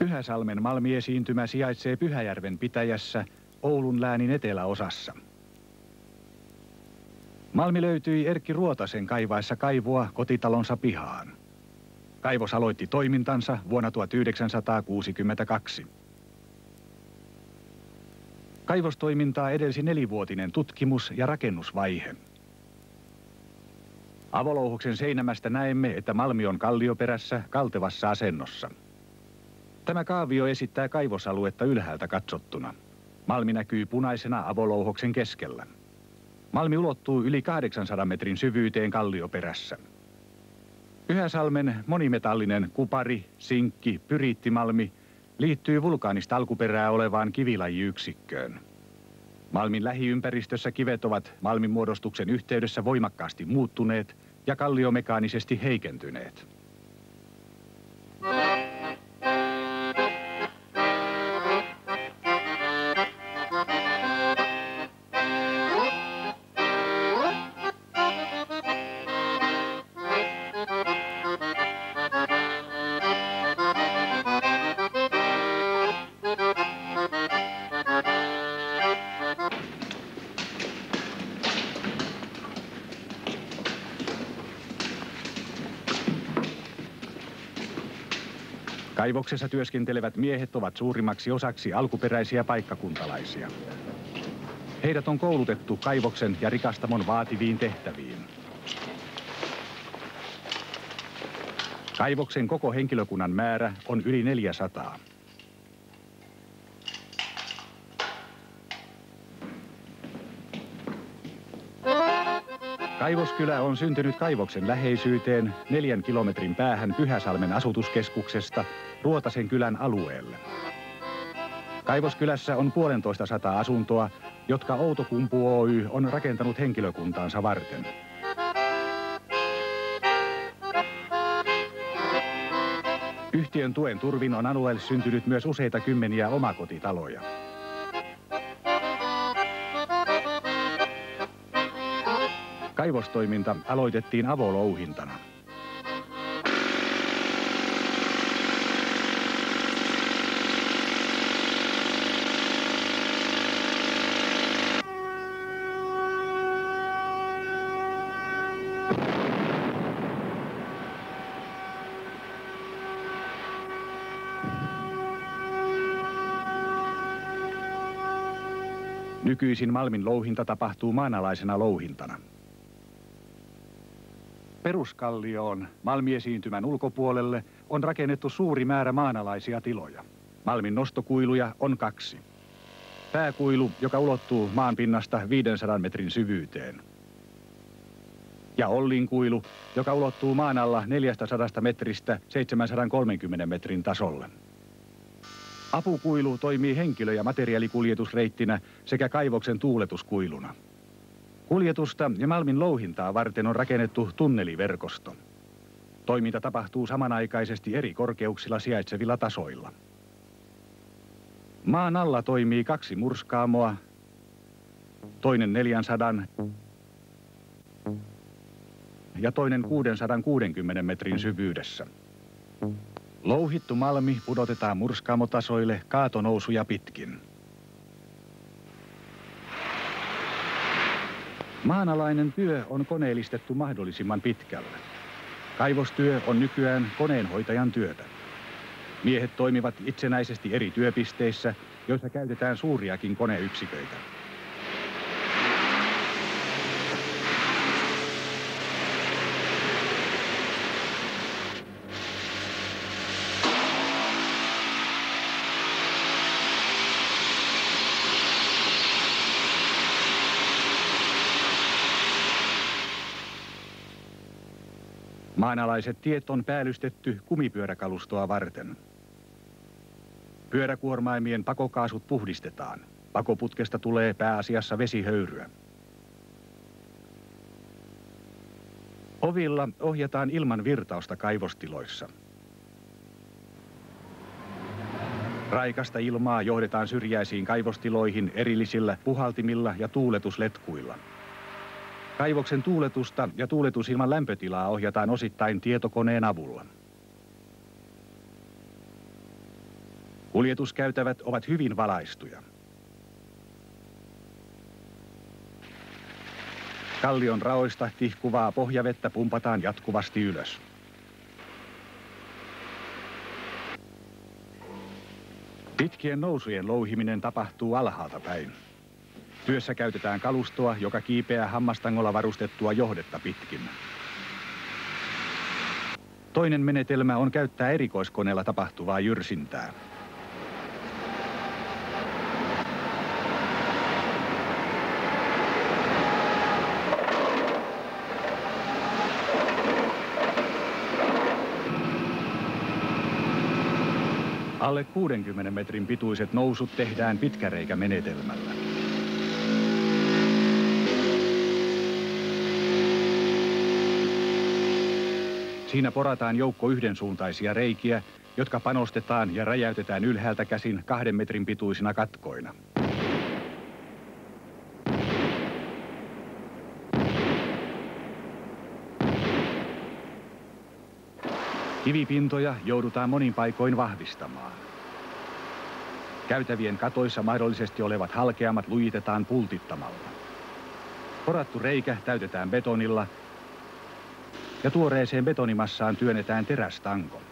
Pyhäsalmen malmiesiintymä sijaitsee Pyhäjärven pitäjässä Oulun läänin eteläosassa. Malmi löytyi Erkki Ruotasen kaivaessa kaivoa kotitalonsa pihaan. Kaivos aloitti toimintansa vuonna 1962. Kaivostoimintaa edelsi 4-vuotinen tutkimus- ja rakennusvaihe. Avolouhoksen seinämästä näemme, että malmi on kallioperässä kaltevassa asennossa. Tämä kaavio esittää kaivosaluetta ylhäältä katsottuna. Malmi näkyy punaisena avolouhoksen keskellä. Malmi ulottuu yli 800 metrin syvyyteen kallioperässä. Pyhäsalmen monimetallinen kupari, sinkki, pyriittimalmi liittyy vulkaanista alkuperää olevaan kivilajiyksikköön. Malmin lähiympäristössä kivet ovat malmin muodostuksen yhteydessä voimakkaasti muuttuneet ja kalliomekaanisesti heikentyneet. Kaivoksessa työskentelevät miehet ovat suurimmaksi osaksi alkuperäisiä paikkakuntalaisia. Heidät on koulutettu kaivoksen ja rikastamon vaativiin tehtäviin. Kaivoksen koko henkilökunnan määrä on yli 400. Kaivoskylä on syntynyt kaivoksen läheisyyteen 4 kilometrin päähän Pyhäsalmen asutuskeskuksesta Ruotasen kylän alueelle. Kaivoskylässä on 150 asuntoa, jotka Outokumpu Oy on rakentanut henkilökuntaansa varten. Yhtiön tuen turvin on alueelle syntynyt myös useita kymmeniä omakotitaloja. Kaivostoiminta aloitettiin avolouhintana. Nykyisin malmin louhinta tapahtuu maanalaisena louhintana. Peruskallioon malmiesiintymän ulkopuolelle on rakennettu suuri määrä maanalaisia tiloja. Malmin nostokuiluja on 2. Pääkuilu, joka ulottuu maanpinnasta 500 metrin syvyyteen. Ja Ollinkuilu, joka ulottuu maan alla 400 metristä 730 metrin tasolle. Apukuilu toimii henkilö- ja materiaalikuljetusreittinä sekä kaivoksen tuuletuskuiluna. Kuljetusta ja malmin louhintaa varten on rakennettu tunneliverkosto. Toiminta tapahtuu samanaikaisesti eri korkeuksilla sijaitsevilla tasoilla. Maan alla toimii 2 murskaamoa, toinen 400 ja toinen 660 metrin syvyydessä. Louhittu malmi pudotetaan murskaamotasoille kaatonousuja pitkin. Maanalainen työ on koneellistettu mahdollisimman pitkälle. Kaivostyö on nykyään koneenhoitajan työtä. Miehet toimivat itsenäisesti eri työpisteissä, joissa käytetään suuriakin koneyksiköitä. Maanalaiset tiet on päällystetty kumipyöräkalustoa varten. Pyöräkuormaimien pakokaasut puhdistetaan. Pakoputkesta tulee pääasiassa vesihöyryä. Ovilla ohjataan ilman virtausta kaivostiloissa. Raikasta ilmaa johdetaan syrjäisiin kaivostiloihin erillisillä puhaltimilla ja tuuletusletkuilla. Kaivoksen tuuletusta ja tuuletusilman lämpötilaa ohjataan osittain tietokoneen avulla. Kuljetuskäytävät ovat hyvin valaistuja. Kallion raoista tihkuvaa pohjavettä pumpataan jatkuvasti ylös. Pitkien nousujen louhiminen tapahtuu alhaalta päin. Työssä käytetään kalustoa, joka kiipeää hammastangolla varustettua johdetta pitkin. Toinen menetelmä on käyttää erikoiskoneella tapahtuvaa jyrsintää. Alle 60 metrin pituiset nousut tehdään pitkäreikämenetelmällä. Siinä porataan joukko yhdensuuntaisia reikiä, jotka panostetaan ja räjäytetään ylhäältä käsin 2 metrin pituisina katkoina. Kivipintoja joudutaan monin paikoin vahvistamaan. Käytävien katoissa mahdollisesti olevat halkeamat lujitetaan pultittamalla. Porattu reikä täytetään betonilla ja tuoreeseen betonimassaan työnnetään terästanko.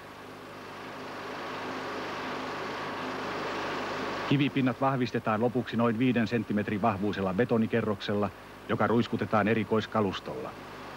Kivipinnat vahvistetaan lopuksi noin 5 senttimetrin vahvuisella betonikerroksella, joka ruiskutetaan erikoiskalustolla.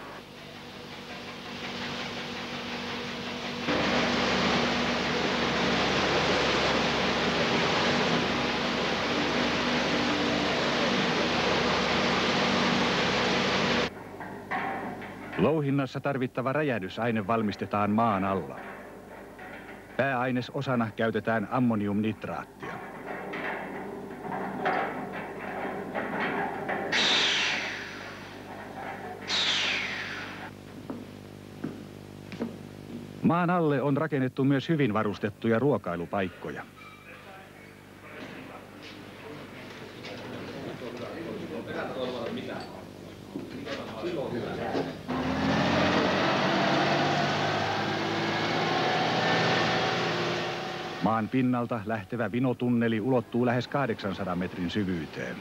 Louhinnassa tarvittava räjähdysaine valmistetaan maan alla. Pääainesosana käytetään ammoniumnitraattia. Maan alle on rakennettu myös hyvin varustettuja ruokailupaikkoja. Maan pinnalta lähtevä vinotunneli ulottuu lähes 800 metrin syvyyteen.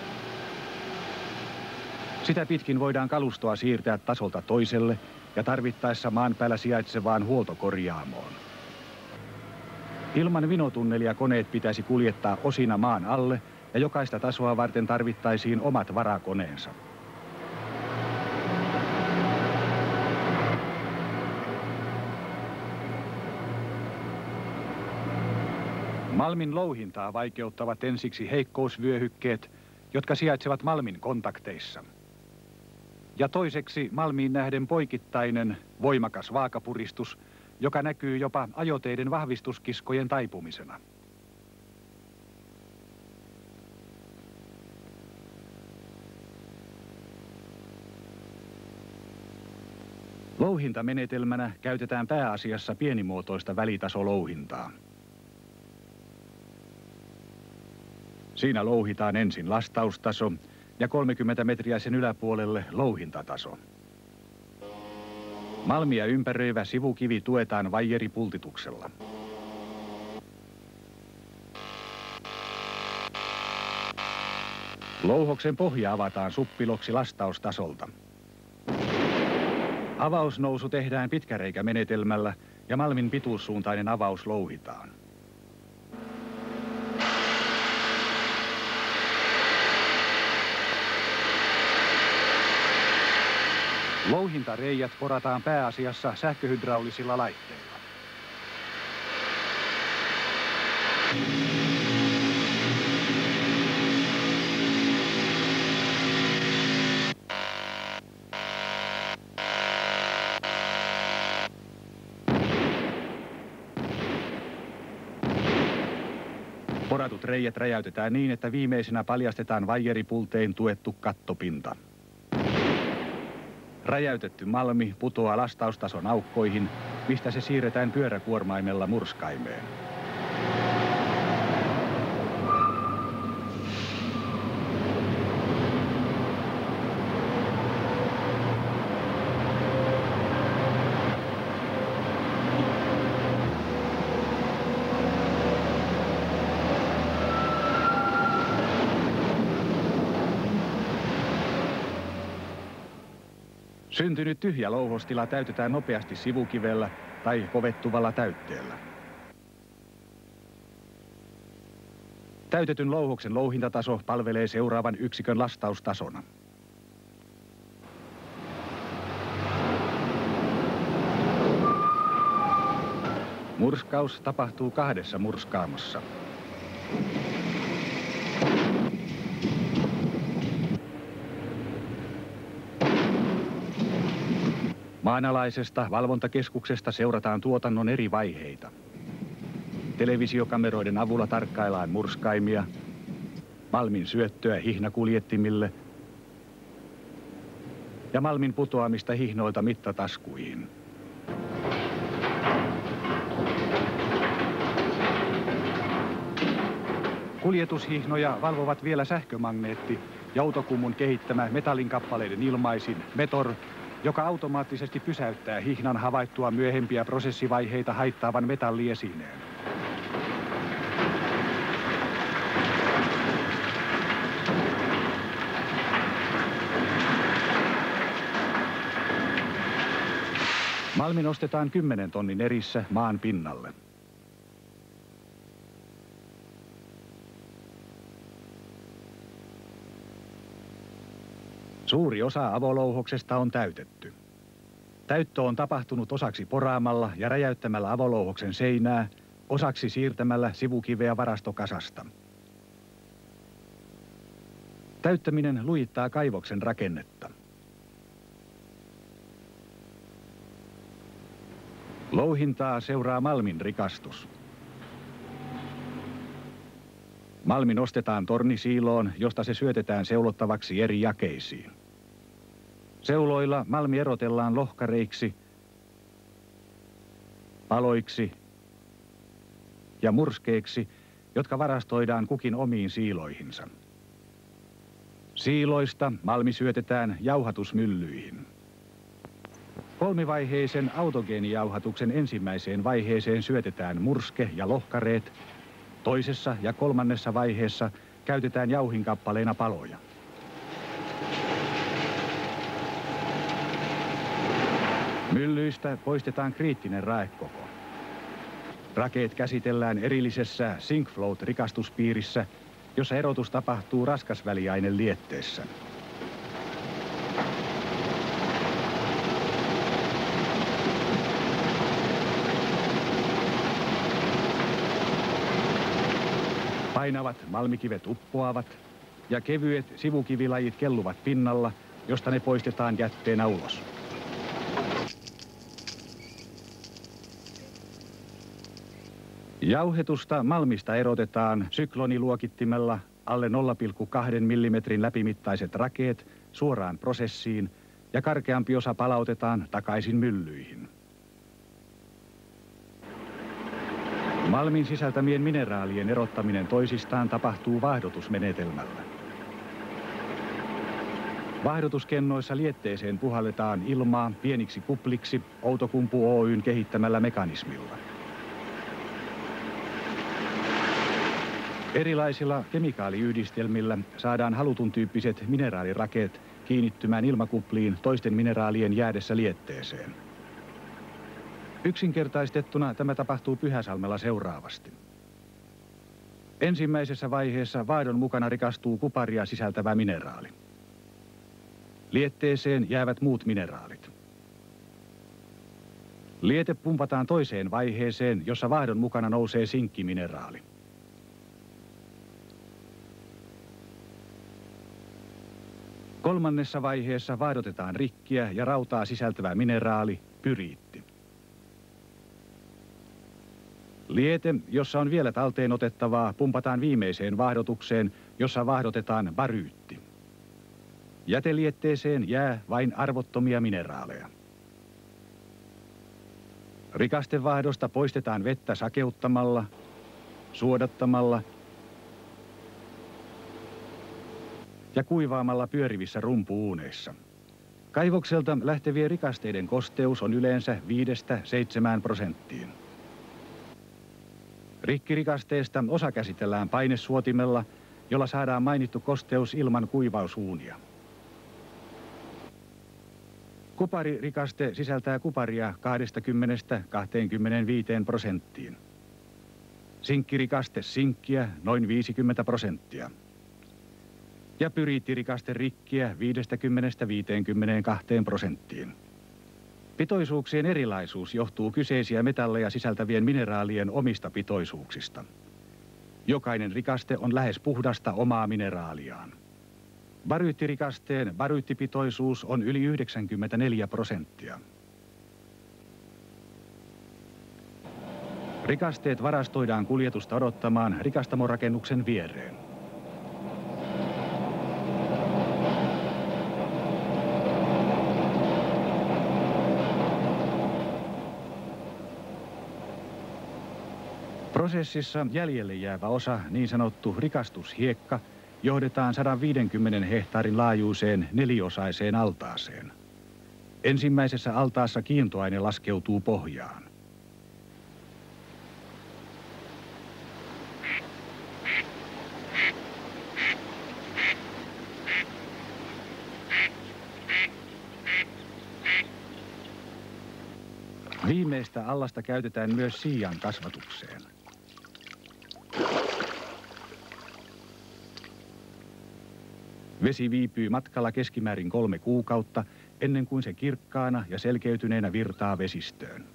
Sitä pitkin voidaan kalustoa siirtää tasolta toiselle ja tarvittaessa maan päällä sijaitsevaan huoltokorjaamoon. Ilman vinotunnelia koneet pitäisi kuljettaa osina maan alle ja jokaista tasoa varten tarvittaisiin omat varakoneensa. Malmin louhintaa vaikeuttavat ensiksi heikkousvyöhykkeet, jotka sijaitsevat malmin kontakteissa. Ja toiseksi malmiin nähden poikittainen, voimakas vaakapuristus, joka näkyy jopa ajoteiden vahvistuskiskojen taipumisena. Louhintamenetelmänä käytetään pääasiassa pienimuotoista välitasolouhintaa. Siinä louhitaan ensin lastaustaso ja 30 metriä sen yläpuolelle louhintataso. Malmia ympäröivä sivukivi tuetaan vaijeripultituksella. Louhoksen pohja avataan suppiloksi lastaustasolta. Avausnousu tehdään pitkäreikämenetelmällä ja malmin pituussuuntainen avaus louhitaan. Louhintareijät porataan pääasiassa sähköhydraulisilla laitteilla. Poratut reijät räjäytetään niin, että viimeisenä paljastetaan vaijeripultein tuettu kattopinta. Räjäytetty malmi putoaa lastaustason aukkoihin, mistä se siirretään pyöräkuormaimella murskaimeen. Syntynyt tyhjä louhostila täytetään nopeasti sivukivellä tai kovettuvalla täytteellä. Täytetyn louhoksen louhintataso palvelee seuraavan yksikön lastaustasona. Murskaus tapahtuu 2 murskaamossa. Maanalaisesta valvontakeskuksesta seurataan tuotannon eri vaiheita. Televisiokameroiden avulla tarkkaillaan murskaimia, malmin syöttöä hihnakuljettimille ja malmin putoamista hihnoilta mittataskuihin. Kuljetushihnoja valvovat vielä sähkömagneetti ja Outokummun kehittämä metallinkappaleiden ilmaisin Metor, joka automaattisesti pysäyttää hihnan havaittua myöhempiä prosessivaiheita haittaavan metalliesineen. Malmi nostetaan 10 tonnin erissä maan pinnalle. Suuri osa avolouhoksesta on täytetty. Täyttö on tapahtunut osaksi poraamalla ja räjäyttämällä avolouhoksen seinää, osaksi siirtämällä sivukiveä varastokasasta. Täyttäminen lujittaa kaivoksen rakennetta. Louhintaa seuraa malmin rikastus. Malmi nostetaan tornisiiloon, josta se syötetään seulottavaksi eri jakeisiin. Seuloilla malmi erotellaan lohkareiksi, paloiksi ja murskeiksi, jotka varastoidaan kukin omiin siiloihinsa. Siiloista malmi syötetään jauhatusmyllyihin. 3-vaiheisen autogeenijauhatuksen ensimmäiseen vaiheeseen syötetään murske ja lohkareet. Toisessa ja 3. vaiheessa käytetään jauhinkappaleina paloja. Myllyistä poistetaan kriittinen raekoko. Rakeet käsitellään erillisessä SyncFloat-rikastuspiirissä, jossa erotus tapahtuu raskasväliainelietteessä. Painavat malmikivet uppoavat ja kevyet sivukivilajit kelluvat pinnalla, josta ne poistetaan jätteenä ulos. Jauhetusta malmista erotetaan sykloniluokittimella alle 0,2 mm läpimittaiset rakeet suoraan prosessiin ja karkeampi osa palautetaan takaisin myllyihin. Malmin sisältämien mineraalien erottaminen toisistaan tapahtuu vaahdotusmenetelmällä. Vaahdotuskennoissa lietteeseen puhalletaan ilmaa pieniksi kupliksi Outokumpu Oyn kehittämällä mekanismilla. Erilaisilla kemikaaliyhdistelmillä saadaan halutun tyyppiset mineraalirakeet kiinnittymään ilmakupliin toisten mineraalien jäädessä lietteeseen. Yksinkertaistettuna tämä tapahtuu Pyhäsalmella seuraavasti. Ensimmäisessä vaiheessa vaahdon mukana rikastuu kuparia sisältävä mineraali. Lietteeseen jäävät muut mineraalit. Liete pumpataan toiseen vaiheeseen, jossa vaahdon mukana nousee sinkkimineraali. Kolmannessa vaiheessa vaahdotetaan rikkiä ja rautaa sisältävä mineraali, pyriitti. Liete, jossa on vielä talteen otettavaa, pumpataan viimeiseen vaahdotukseen, jossa vaahdotetaan baryytti. Jätelietteeseen jää vain arvottomia mineraaleja. Rikastevaahdosta poistetaan vettä sakeuttamalla, suodattamalla ja kuivaamalla pyörivissä rumpuuuneissa. Kaivokselta lähtevien rikasteiden kosteus on yleensä 5–7%. Rikkirikasteesta osa käsitellään painesuotimella, jolla saadaan mainittu kosteus ilman kuivausuunia. Kuparirikaste sisältää kuparia 20–25%. Sinkkirikaste sinkkiä noin 50%. Ja pyriittirikaste rikkiä 50–52%. Pitoisuuksien erilaisuus johtuu kyseisiä metalleja sisältävien mineraalien omista pitoisuuksista. Jokainen rikaste on lähes puhdasta omaa mineraaliaan. Baryyttirikasteen baryyttipitoisuus on yli 94%. Rikasteet varastoidaan kuljetusta odottamaan rikastamorakennuksen viereen. Prosessissa jäljelle jäävä osa, niin sanottu rikastushiekka, johdetaan 150 hehtaarin laajuiseen neliosaiseen altaaseen. Ensimmäisessä altaassa kiintoaine laskeutuu pohjaan. Viimeistä allasta käytetään myös siian kasvatukseen. Vesi viipyy matkalla keskimäärin 3 kuukautta ennen kuin se kirkkaana ja selkeytyneenä virtaa vesistöön.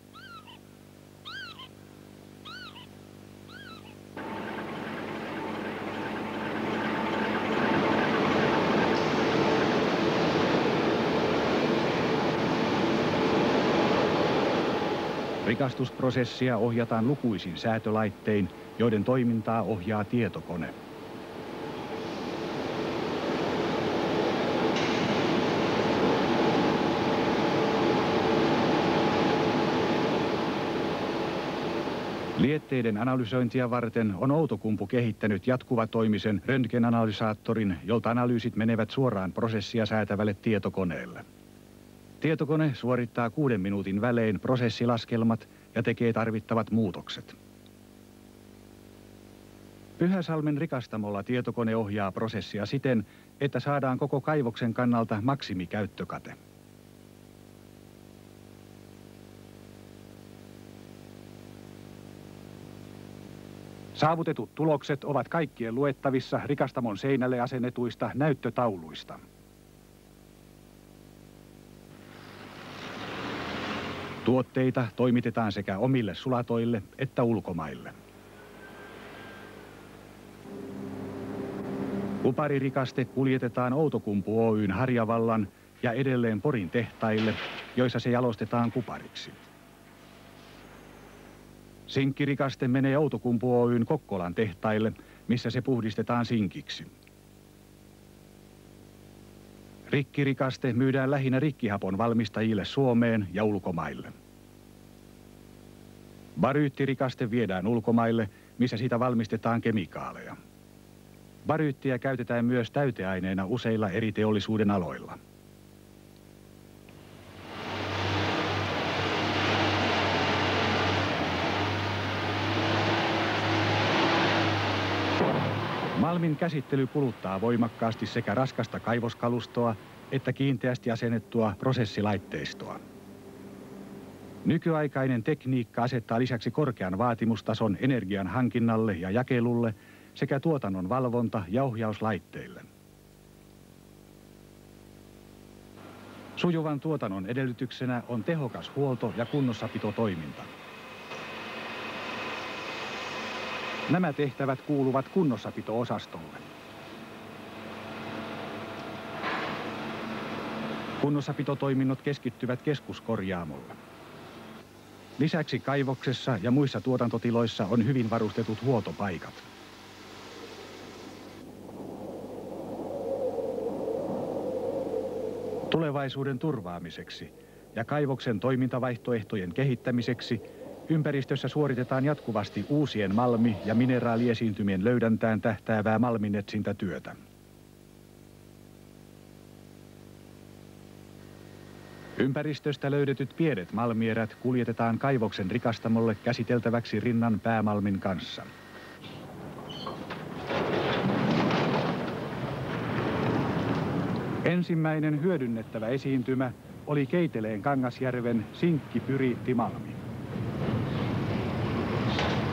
Rikastusprosessia ohjataan lukuisin säätölaittein, joiden toimintaa ohjaa tietokone. Lietteiden analysointia varten on Outokumpu kehittänyt jatkuvatoimisen röntgenanalysaattorin, jolta analyysit menevät suoraan prosessia säätävälle tietokoneelle. Tietokone suorittaa 6 minuutin välein prosessilaskelmat ja tekee tarvittavat muutokset. Pyhäsalmen rikastamolla tietokone ohjaa prosessia siten, että saadaan koko kaivoksen kannalta maksimikäyttökate. Saavutetut tulokset ovat kaikkien luettavissa rikastamon seinälle asennetuista näyttötauluista. Tuotteita toimitetaan sekä omille sulatoille että ulkomaille. Kuparirikaste kuljetetaan Outokumpu Oyn Harjavallan ja edelleen Porin tehtaille, joissa se jalostetaan kupariksi. Sinkkirikaste menee Outokumpu Oyn Kokkolan tehtaille, missä se puhdistetaan sinkiksi. Rikkirikaste myydään lähinnä rikkihapon valmistajille Suomeen ja ulkomaille. Baryyttirikaste viedään ulkomaille, missä sitä valmistetaan kemikaaleja. Baryyttiä käytetään myös täyteaineena useilla eri teollisuuden aloilla. Malmin käsittely kuluttaa voimakkaasti sekä raskasta kaivoskalustoa että kiinteästi asennettua prosessilaitteistoa. Nykyaikainen tekniikka asettaa lisäksi korkean vaatimustason energian hankinnalle ja jakelulle sekä tuotannon valvonta- ja ohjauslaitteille. Sujuvan tuotannon edellytyksenä on tehokas huolto- ja kunnossapitotoiminta. Nämä tehtävät kuuluvat kunnossapito-osastolle. Kunnossapitotoiminnot keskittyvät keskuskorjaamolle. Lisäksi kaivoksessa ja muissa tuotantotiloissa on hyvin varustetut huoltopaikat. Tulevaisuuden turvaamiseksi ja kaivoksen toimintavaihtoehtojen kehittämiseksi ympäristössä suoritetaan jatkuvasti uusien malmi- ja mineraaliesiintymien löydäntään tähtäävää malminetsintätyötä. Ympäristöstä löydetyt pienet malmierät kuljetetaan kaivoksen rikastamolle käsiteltäväksi rinnan päämalmin kanssa. Ensimmäinen hyödynnettävä esiintymä oli Keiteleen Kangasjärven sinkkipyriittimalmi.